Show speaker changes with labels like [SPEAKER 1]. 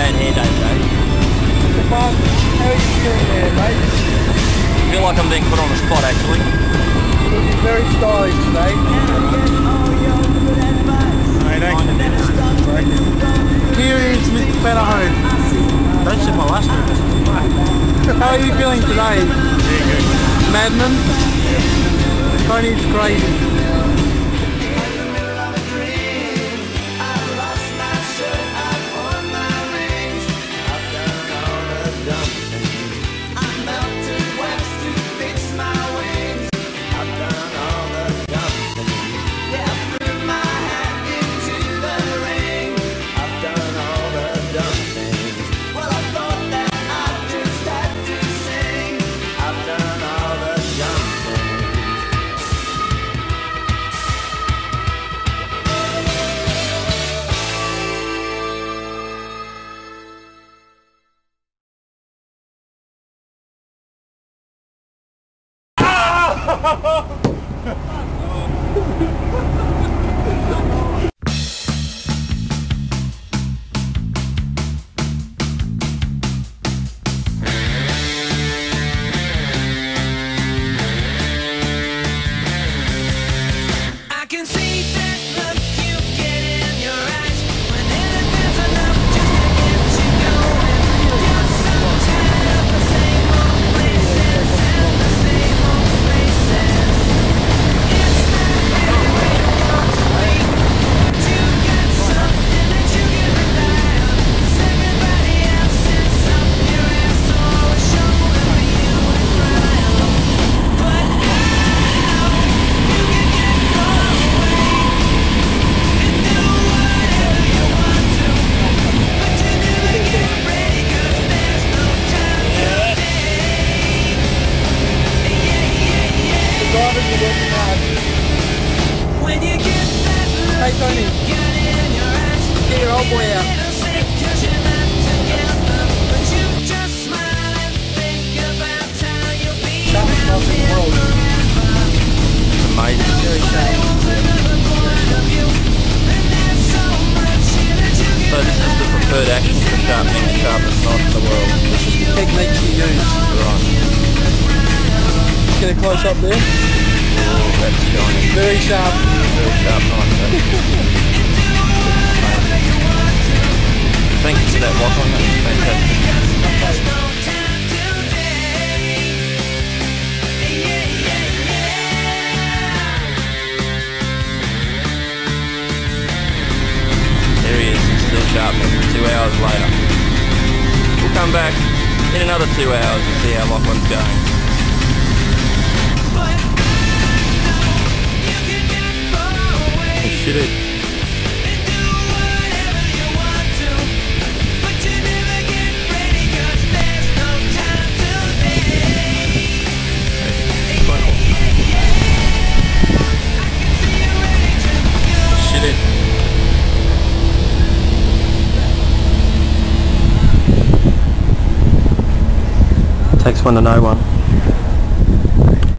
[SPEAKER 1] bad hair day today.
[SPEAKER 2] How are you feeling there, mate?
[SPEAKER 1] I feel like I'm being put on the spot actually.
[SPEAKER 2] Looking very stylish today. Here is Mr. Fennerhone.
[SPEAKER 1] Don't sip my last one.
[SPEAKER 2] How are you feeling today?
[SPEAKER 1] Very good.
[SPEAKER 2] Madman? Tony's crazy. Hey Tony, get your old boy out. Sharpest knife in the world.
[SPEAKER 1] Amazing.
[SPEAKER 2] Very sharp.
[SPEAKER 1] So this is the preferred action for sharpening the sharpest knife in the world.
[SPEAKER 2] This is the techniques you use.
[SPEAKER 1] Right.
[SPEAKER 2] Get a close up there.
[SPEAKER 1] Oh, that's shiny.
[SPEAKER 2] Very sharp.
[SPEAKER 1] Very sharp knife. Thank you for that lock on, that was fantastic. There he is, still sharpening, 2 hours later. We'll come back in another 2 hours and see how Lachlan's going. Oh, shit it. Takes one to know one.